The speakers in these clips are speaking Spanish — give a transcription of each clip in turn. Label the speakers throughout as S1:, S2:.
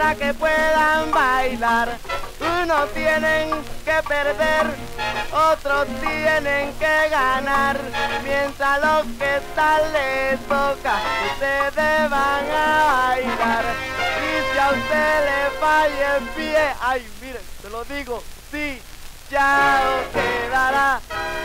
S1: para que puedan bailar. Unos tienen que perder, otros tienen que ganar. Mientras los que están les toca, ustedes van a bailar. Y si a usted le falla el pie, ay, miren, se lo digo, sí, ya os quedará.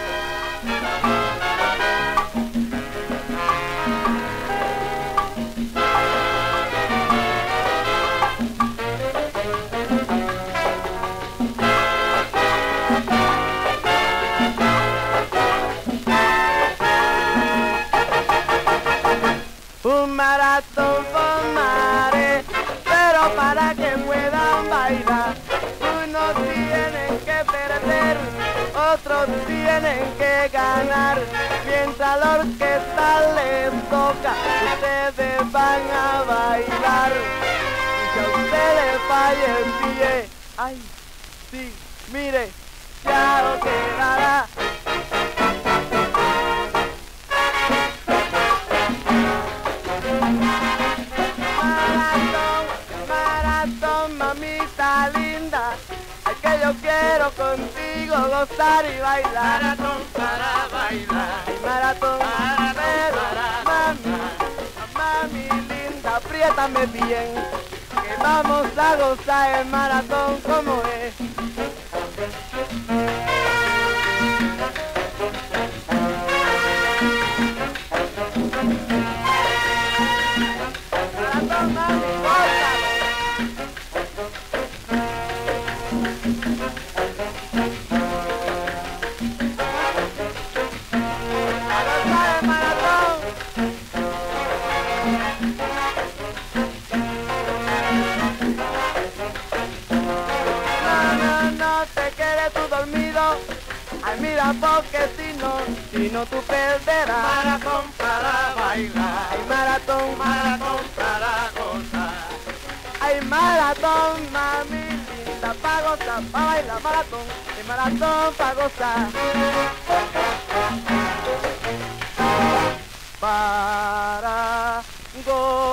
S1: Un maratón formaré, pero para que puedan bailar, unos tienen que perder, otros tienen que ganar. Mientras la orquesta les toca, ustedes van a bailar. Y si a usted le falla el pie, ay, sí, mire, ya lo quedará. Mamita linda, es que yo quiero contigo gozar y bailar.
S2: Maratón para bailar,
S1: Maratón para mami, mami linda, apriétame bien, que vamos a gozar el maratón como es. Maratón, mami, gózalo. No te quedes tú dormido, ay mira porque si no tú perderás.
S2: maratón para bailar,
S1: Ay maratón,
S2: maratón para gozar.
S1: ay maratón, mami linda, pa' gozar, pa' bailar maratón, ay maratón pa' gozar. Para gozar.